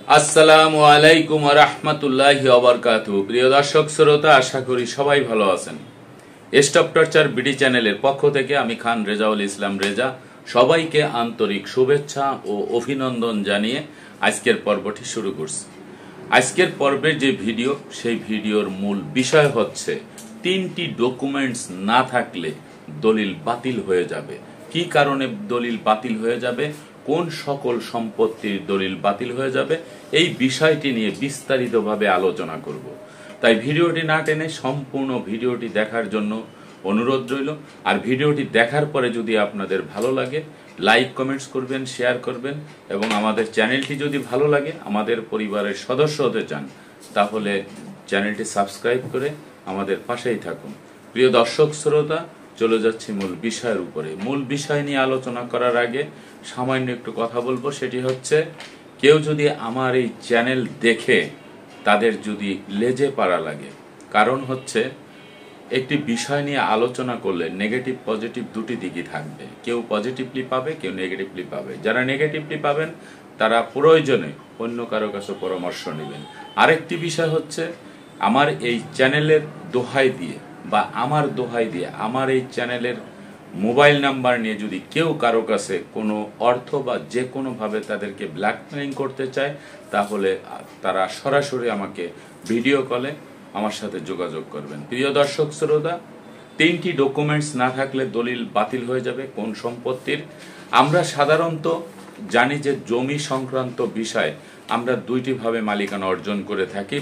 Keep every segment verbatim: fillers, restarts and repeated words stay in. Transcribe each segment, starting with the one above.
আসসালামু আলাইকুম ওয়া রাহমাতুল্লাহি ওয়া বারাকাতুহু। প্রিয় দর্শক শ্রোতা, আশা করি সবাই ভালো আছেন। স্টপ টর্চার বিডি চ্যানেলের পক্ষ থেকে আমি খান রেজাউল ইসলাম রেজা সবাইকে আন্তরিক শুভেচ্ছা ও অভিনন্দন জানিয়ে আজকের পর্বটি শুরু করছি। আজকের পর্বের যে ভিডিও, সেই ভিডিওর মূল বিষয় হচ্ছে তিনটি ডকুমেন্টস না থাকলে দলিল বাতিল হয়ে যাবে। কি কারণে দলিল বাতিল হয়ে যাবে, কোন সকল সম্পত্তির দলিল বাতিল হয়ে যাবে, এই বিষয়টি নিয়ে বিস্তারিতভাবে আলোচনা করব। তাই ভিডিওটি না টেনে সম্পূর্ণ ভিডিওটি দেখার জন্য অনুরোধ রইল। আর ভিডিওটি দেখার পরে যদি আপনাদের ভালো লাগে, লাইক কমেন্টস করবেন, শেয়ার করবেন, এবং আমাদের চ্যানেলটি যদি ভালো লাগে, আমাদের পরিবারের সদস্য হতে চান, তাহলে চ্যানেলটি সাবস্ক্রাইব করে আমাদের পাশেই থাকুন। প্রিয় দর্শক শ্রোতা, চলে যাচ্ছি মূল বিষয়ের উপরে। মূল বিষয় নিয়ে আলোচনা করার আগে সামান্য একটু কথা বলবো। সেটি হচ্ছে, কেউ যদি আমার এই চ্যানেল দেখে তাদের যদি লেজে পাড়া লাগে, কারণ হচ্ছে একটি বিষয় নিয়ে আলোচনা করলে নেগেটিভ পজিটিভ দুটি দিকই থাকবে। কেউ পজিটিভলি পাবে, কেউ নেগেটিভলি পাবে। যারা নেগেটিভলি পাবেন তারা প্রয়োজনে অন্য কারো কাছে পরামর্শ নেবেন। আরেকটি বিষয় হচ্ছে, আমার এই চ্যানেলের দোহাই দিয়ে বা আমার দোহাই দিয়ে আমার এই চ্যানেলের মোবাইল নাম্বার নিয়ে যদি কেউ কারো কাছে কোনো অর্থ বা যে কোনোভাবে তাদেরকে ব্ল্যাকমেইলিং করতে চায়, তাহলে তারা সরাসরি আমাকে ভিডিও কলে আমার সাথে যোগাযোগ করবেন। প্রিয় দর্শক শ্রোতা, তিনটি ডকুমেন্টস না থাকলে দলিল বাতিল হয়ে যাবে কোন সম্পত্তির। আমরা সাধারণত জানি যে জমি সংক্রান্ত বিষয় আমরা দুইটি ভাবে মালিকানা অর্জন করে থাকি।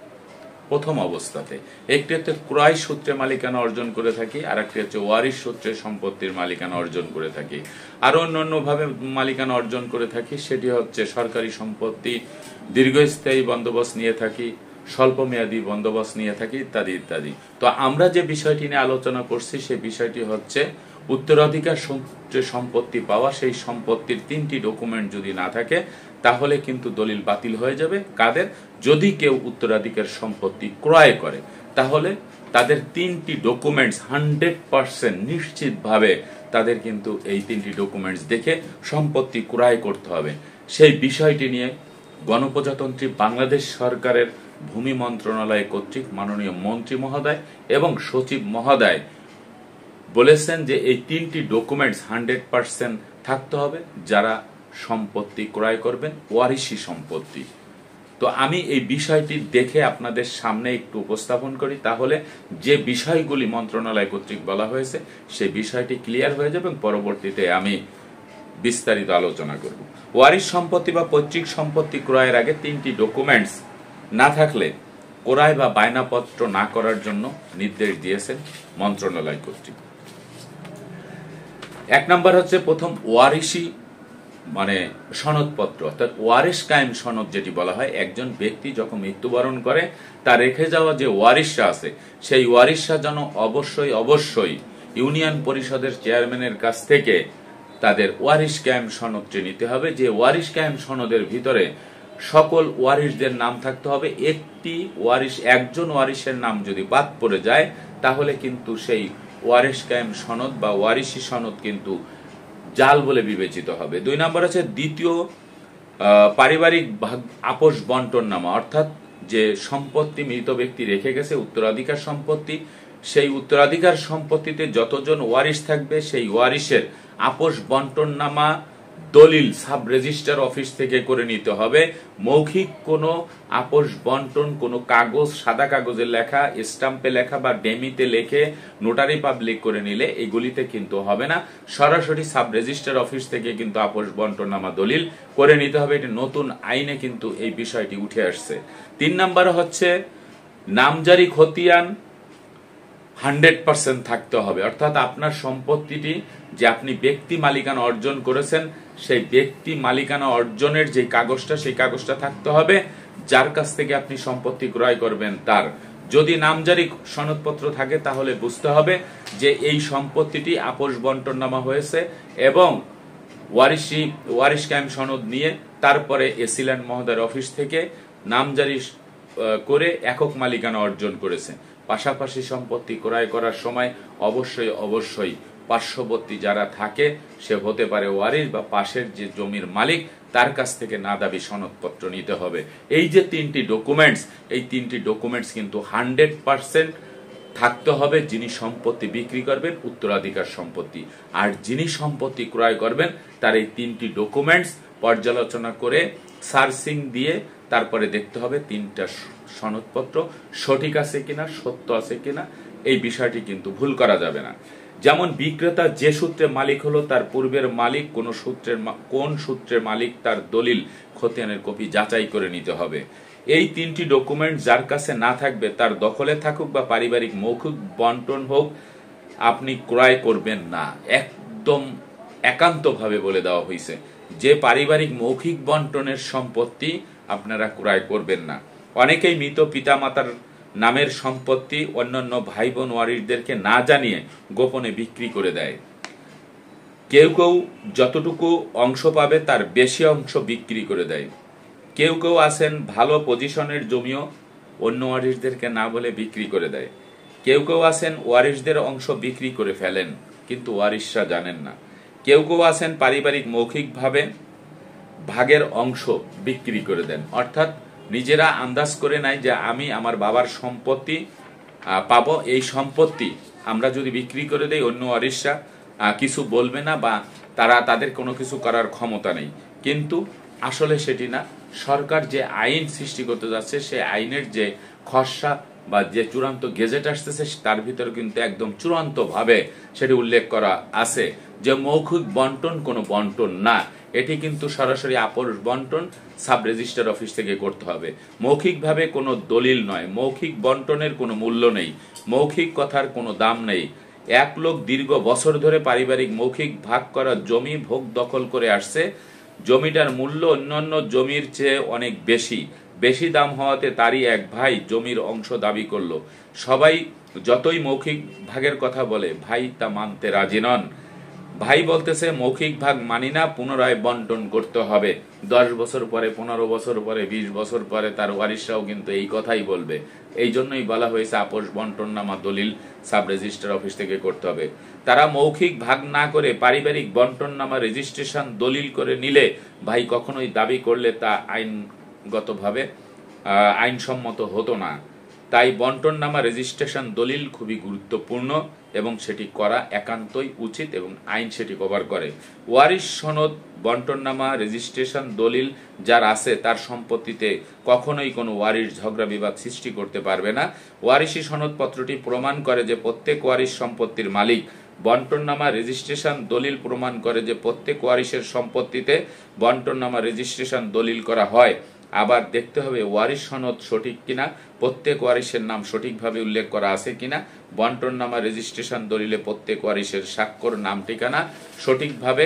প্রথম অবস্থাতে একটি হচ্ছে ক্রয় সূত্রে মালিকানা অর্জন করে থাকি, আর একটি হচ্ছে ওয়ারিশ সূত্রে সম্পত্তির মালিকানা অর্জন করে থাকি। আর অন্যান্য ভাবে মালিকানা অর্জন করে থাকি, সেটি হচ্ছে সরকারি সম্পত্তি, দীর্ঘস্থায়ী বন্দোবস্ত নিয়ে থাকি, স্বল্পমেয়াদী বন্দোবস্ত নিয়ে থাকি, ইত্যাদি ইত্যাদি। তো আমরা যে বিষয়টি নিয়ে আলোচনা করছি, সেই বিষয়টি হচ্ছে উত্তরাধিকার সূত্রে সম্পত্তি পাওয়া। সেই সম্পত্তির তিনটি ডকুমেন্ট যদি না থাকে, তাহলে কিন্তু দলিল বাতিল হয়ে যাবে। কাদের? যদি কেউ উত্তরাধিকার সম্পত্তি ক্রয় করে, তাহলে তাদের তিনটি ডকুমেন্টস হান্ড্রেড পার্সেন্ট নিশ্চিতভাবে তাদের কিন্তু এই তিনটি ডকুমেন্টস দেখে সম্পত্তি ক্রয় করতে হবে। সেই বিষয়টি নিয়ে গণপ্রজাতন্ত্রী বাংলাদেশ সরকারের ভূমি মন্ত্রণালয় কর্তৃক মাননীয় মন্ত্রী মহোদয় এবং সচিব মহোদয় বলেছেন যে এই তিনটি ডকুমেন্টস হান্ড্রেড পার্সেন্ট থাকতে হবে যারা সম্পত্তি ক্রয় করবেন, ওয়ারিশি সম্পত্তি। তো আমি এই বিষয়টি দেখে আপনাদের সামনে একটু উপস্থাপন করি, তাহলে যে বিষয়গুলি মন্ত্রণালয় কর্তৃক বলা হয়েছে সেই বিষয়টি ক্লিয়ার হয়ে যাবে এবং পরবর্তীতে আমি বিস্তারিত আলোচনা করব। ওয়ারিশ সম্পত্তি বা পৈতৃক সম্পত্তি ক্রয়ের আগে তিনটি ডকুমেন্টস না থাকলে ক্রয় বা বায়নাপত্র না করার জন্য নির্দেশ দিয়েছেন মন্ত্রণালয় কর্তৃক। এক নম্বর হচ্ছে প্রথম ওয়ারিশি মানে সনদপত্র, অর্থাৎ ওয়ারিশ কায়েম সনদ যেটি বলা হয়। একজন ব্যক্তি যখন মৃত্যুবরণ করে, তার রেখে যাওয়া যে ওয়ারিশরা আছে, সেই ওয়ারিশরা যেন অবশ্যই অবশ্যই ইউনিয়ন পরিষদের চেয়ারম্যানের কাছ থেকে তাদের ওয়ারিশ কায়েম সনদটি নিতে হবে। যে ওয়ারিশ কায়েম সনদের ভিতরে সকল ওয়ারিশদের নাম থাকতে হবে। একটি ওয়ারিশ, একজন ওয়ারিশের নাম যদি বাদ পড়ে যায়, তাহলে কিন্তু সেই ওয়ারিশ কায়েম সনদ বা ওয়ারিশি সনদ কিন্তু জাল বলে বিবেচিত হবে। দুই নম্বর আছে দ্বিতীয় পারিবারিক আপোষ বন্টন নামা, অর্থাৎ যে সম্পত্তি মৃত ব্যক্তি রেখে গেছে উত্তরাধিকার সম্পত্তি, সেই উত্তরাধিকার সম্পত্তিতে যতজন ওয়ারিশ থাকবে, সেই ওয়ারিশের আপোষ বন্টন নামা দলিল সাব রেজিস্ট্রার অফিস থেকে করে নিতে হবে। মৌখিক কোনো আপোষ বন্টন কোনো কাগজ, সাদা কাগজে লেখা, স্টাম্পে লেখা বা ডেমিতে লেখে নোটারি পাবলিক করে নিলে এগুলিতে কিন্তু হবে না। সরাসরি সাব রেজিস্ট্রার অফিস থেকে কিন্তু আপোষ বন্টন নামা দলিল করে নিতে হবে। এটি নতুন আইনে কিন্তু এই বিষয়টি উঠে আসছে। তিন নম্বর হচ্ছে নামজারি খতিয়ান হান্ড্রেড পার্সেন্ট থাকতে হবে, অর্থাৎ আপনার সম্পত্তিটি যে আপনি ব্যক্তি মালিকানা অর্জন করেছেন, সেই ব্যক্তি মালিকানা অর্জনের যে কাগজটা, সেই কাগজটা থাকতে হবে যার কাছ থেকে আপনি সম্পত্তি ক্রয় করবেন তার। যদি নামজারি সনদপত্র থাকে, তাহলে বুঝতে হবে যে এই সম্পত্তিটি আপোষ বন্টন নামা হয়েছে এবং ওয়ারিশি ওয়ারিশ কায়েম সনদ নিয়ে তারপরে এসিল্যান্ড মহোদয়ের অফিস থেকে নামজারি করে একক মালিকানা অর্জন করেছে। পাশাপাশি সম্পত্তি ক্রয় করার সময় অবশ্যই অবশ্যই পার্শ্ববর্তী যারা থাকে, সে হতে পারে ওয়ারিশ বা পাশের যে জমির মালিক, তার কাছ থেকে না দাবি সনদপত্র নিতে হবে। এই যে তিনটি ডকুমেন্টস, এই তিনটি ডকুমেন্টস কিন্তু হান্ড্রেড পার্সেন্ট থাকতে হবে। যিনি সম্পত্তি বিক্রি করবেন উত্তরাধিকার সম্পত্তি, আর যিনি সম্পত্তি ক্রয় করবেন তার এই তিনটি ডকুমেন্টস পর্যালোচনা করে সার্চিং দিয়ে তারপরে দেখতে হবে তিনটা সনদপত্র সঠিক আছে কিনা, সত্য আছে কিনা। এই বিষয়টি কিন্তু ভুল করা যাবে না। যেমন বিক্রেতা যে সূত্রে মালিক হলো তার পূর্বের মালিক কোন সূত্রের কোন সূত্রের মালিক তার দলিল খতিয়ানের কপি যাচাই করে নিতে হবে। এই তিনটি ডকুমেন্ট যার কাছে না থাকবে তার দখলে থাকুক বা পারিবারিক মৌখিক বন্টন হোক, আপনি ক্রয় করবেন না। একদম একান্তভাবে বলে দেওয়া হয়েছে যে পারিবারিক মৌখিক বন্টনের সম্পত্তি আপনারা ক্রয় করবেন না। অনেকেই মৃত পিতামাতার নামের সম্পত্তি অন্যান্য ভাই বোন ওয়ারিশদেরকে না জানিয়ে গোপনে বিক্রি করে দেয়। কেউ কেউ যতটুকু অংশ পাবে তার বেশি অংশ বিক্রি করে দেয়। কেউ কেউ আছেন ভালো পজিশনের জমিও অন্য ওয়ারিশদেরকে না বলে বিক্রি করে দেয়। কেউ কেউ আছেন ওয়ারিশদের অংশ বিক্রি করে ফেলেন কিন্তু ওয়ারিশরা জানেন না। কেউ কেউ আছেন পারিবারিক মৌখিকভাবে ভাগের অংশ বিক্রি করে দেন, অর্থাৎ নিজেরা আন্দাজ করে নাই যে আমি আমার বাবার সম্পত্তি পাবো, এই সম্পত্তি আমরা যদি বিক্রি করে দেই অন্য ওয়ারিশরা কিছু বলবে না বা তারা তাদের কোনো কিছু করার ক্ষমতা নেই। কিন্তু আসলে সেটি না। সরকার যে আইন সৃষ্টি করতে যাচ্ছে সেই আইনের যে খসড়া বা যে চূড়ান্ত গেজেট আসতেছে তার ভিতরে কিন্তু একদম চূড়ান্ত ভাবে সেটি উল্লেখ করা আছে যে মৌখিক বন্টন কোনো বন্টন না, এটি কিন্তু সরাসরি আপোষ বন্টন সাব রেজিস্টার অফিস থেকে করতে হবে। মৌখিকভাবে কোনো দলিল নয়, মৌখিক বন্টনের কোনো মূল্য নেই, মৌখিক কথার কোনো দাম নেই। এক লোক দীর্ঘ বছর ধরে পারিবারিক মৌখিক ভাগ করা জমি ভোগ দখল করে আসছে, জমিটার মূল্য অন্যান্য জমির চেয়ে অনেক বেশি বেশি দাম হওয়াতে তারই এক ভাই জমির অংশ দাবি করলো। সবাই যতই মৌখিক ভাগের কথা বলে ভাই তা মানতে রাজি নন। ভাই বলতেছে মৌখিক ভাগ মানি না, পুনরায় বন্টন করতে হবে। দশ বছর পরে, পনেরো বছর পরে, বিশ বছর পরে তার ওয়ারিশরাও কিন্তু এই কথাই বলবে। এই জন্যই বলা হয়েছে আপোষ বন্টন নামা দলিল সাব রেজিস্টার অফিস থেকে করতে হবে। তারা মৌখিক ভাগ না করে পারিবারিক বন্টন নামা রেজিস্ট্রেশন দলিল করে নিলে ভাই কখনোই দাবি করলে তা আইনগতভাবে আইনসম্মত হতো না। তাই বন্টন নামা রেজিস্ট্রেশন দলিল খুবই গুরুত্বপূর্ণ এবং সেটি করা একান্তই উচিত এবং আইন সেটি কভার করে। ওয়ারিশ সনদ বন্টন নামা রেজিস্ট্রেশন দলিল যার আছে তার সম্পত্তিতে কখনোই কোনো ওয়ারিশ ঝগড়া বিবাদ সৃষ্টি করতে পারবে না। ওয়ারিশি সনদপত্রটি প্রমাণ করে যে প্রত্যেক ওয়ারিশ সম্পত্তির মালিক। বন্টন নামা রেজিস্ট্রেশন দলিল প্রমাণ করে যে প্রত্যেক ওয়ারিশের সম্পত্তিতে বন্টন নামা রেজিস্ট্রেশন দলিল করা হয়। আবার দেখতে হবে ওয়ারিশ সনদ সঠিক কিনা, প্রত্যেক ওয়ারিশের নাম সঠিকভাবে উল্লেখ করা আছে কিনা, বন্টন নামা রেজিস্ট্রেশন দলিলে প্রত্যেক ওয়ারিশের স্বাক্ষর নাম ঠিকানা সঠিকভাবে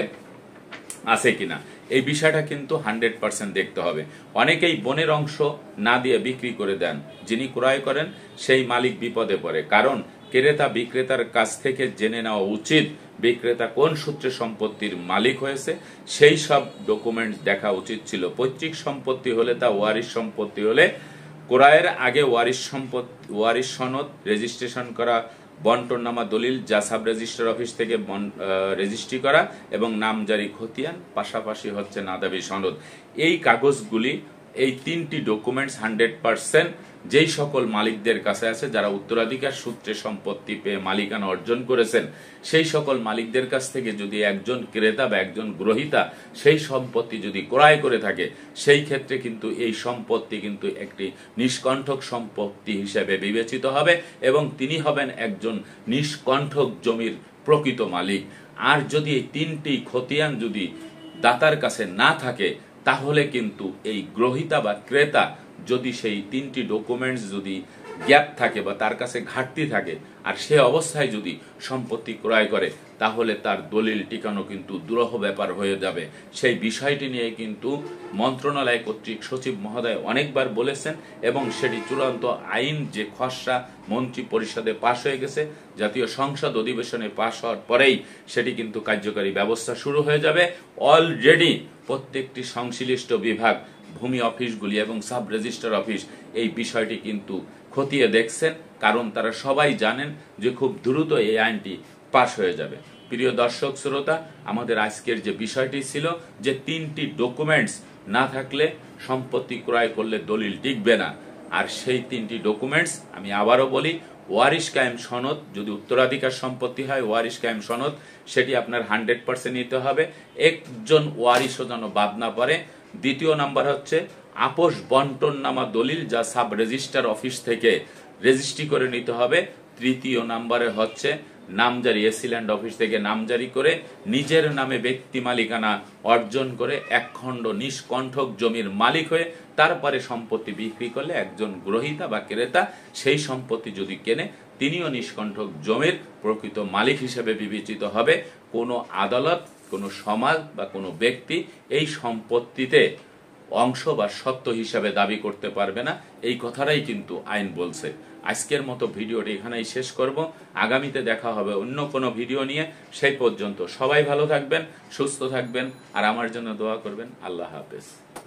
আছে কিনা, এই বিষয়টা কিন্তু হান্ড্রেড পার্সেন্ট দেখতে হবে। অনেকেই বনের অংশ না দিয়ে বিক্রি করে দেন, যিনি ক্রয় করেন সেই মালিক বিপদে পড়ে। কারণ ক্রেতা বিক্রেতার কাছ থেকে জেনে নেওয়া উচিত বিক্রেতা কোন সূত্রে সম্পত্তির মালিক হয়েছে, সেই সব ডকুমেন্টস দেখা উচিত ছিল। পৈতৃক সম্পত্তি হলে তা ওয়ারিশ সম্পত্তি হলে ক্রয়ের আগে ওয়ারিশ সম্পত্তি ওয়ারিশ সনদ রেজিস্ট্রেশন করা, বন্টননামা দলিল যা সাব রেজিস্টার অফিস থেকে রেজিস্ট্রি করা এবং নামজারি খতিয়ান, পাশাপাশি হচ্ছে নাদাবি সনদ। এই কাগজগুলি, এই তিনটি ডকুমেন্টস হান্ড্রেড পার্সেন্ট যেই সকল মালিকদের কাছে আছে যারা উত্তরাধিকার সূত্রে সম্পত্তি পেয়ে মালিকানা অর্জন করেছেন, সেই সকল মালিকদের কাছ থেকে যদি একজন ক্রেতা বা একজন গ্রহীতা সেই সম্পত্তি যদি ক্রয় করে থাকে, সেই ক্ষেত্রে কিন্তু এই সম্পত্তি কিন্তু একটি নিষ্কণ্ঠক সম্পত্তি হিসেবে বিবেচিত হবে এবং তিনি হবেন একজন নিষ্কণ্ঠক জমির প্রকৃত মালিক। আর যদি এই তিনটি খতিয়ান যদি দাতার কাছে না থাকে, তাহলে কিন্তু এই গ্রহীতা বা ক্রেতা যদি সেই তিনটি ডকুমেন্টস যদি গ্যাপ থাকে বা তার কাছে ঘাটতি থাকে আর সে অবস্থায় যদি সম্পত্তি ক্রয় করে, তাহলে তার দলিল টিকানো কিন্তু দুরূহ ব্যাপার হয়ে যাবে। সেই বিষয়টি নিয়ে কিন্তু মন্ত্রণালয় কর্তৃক সচিব মহোদয় অনেকবার বলেছেন এবং সেটি চূড়ান্ত আইন যে খসড়া মন্ত্রী পরিষদে পাশ হয়ে গেছে, জাতীয় সংসদ অধিবেশনে পাশ হওয়ার পরেই সেটি কিন্তু কার্যকারী ব্যবস্থা শুরু হয়ে যাবে। অলরেডি প্রত্যেকটি সংশ্লিষ্ট বিভাগ, ভূমি অফিসগুলি এবং সাব রেজিস্টার অফিস এই বিষয়টি কিন্তু খতিয়ে দেখছেন, কারণ তারা সবাই জানেন যে খুব দ্রুত এই আইনটি পাশ হয়ে যাবে। প্রিয় দর্শক শ্রোতা, আমাদের আজকের যে বিষয়টি ছিল যে তিনটি ডকুমেন্টস না থাকলে সম্পত্তি ক্রয় করলে দলিল টিকবে না। আর সেই তিনটি ডকুমেন্টস আমি আবারও বলি, ওয়ারিশ কায়েম সনদ, যদি উত্তরাধিকার সম্পত্তি হয় ওয়ারিশ কায়েম সনদ সেটি আপনার হান্ড্রেড পার্সেন্ট নিতে হবে, একজন ওয়ারিশও যেন বাদ না পড়ে। দ্বিতীয় নাম্বার হচ্ছে আপোষ বন্টন নামা দলিল, যা সাব রেজিস্ট্রার অফিস থেকে রেজিস্ট্রি করে নিতে হবে। তৃতীয় নাম্বারে হচ্ছে নামজারি, এসিল্যান্ড অফিস থেকে নামজারি করে নিজের নামে ব্যক্তি মালিকানা অর্জন করে একখণ্ড নিষ্কণ্ঠক জমির মালিক হয়ে তারপরে সম্পত্তি বিক্রি করলে একজন গ্রহীতা বা ক্রেতা সেই সম্পত্তি যদি কেনে তিনিও নিষ্কণ্ঠক জমির প্রকৃত মালিক হিসেবে বিবেচিত হবে। কোনো আদালত, কোনো সমাজ বা কোনো ব্যক্তি এই সম্পত্তিতে অংশ বা সত্ত্ব হিসাবে দাবি করতে পারবে না, এই কথাটাই কিন্তু আইন বলছে। আজকের মতো ভিডিওটি এখানেই শেষ করব, আগামীতে দেখা হবে অন্য কোনো ভিডিও নিয়ে। সেই পর্যন্ত সবাই ভালো থাকবেন, সুস্থ থাকবেন আর আমার জন্য দোয়া করবেন। আল্লাহ হাফেজ।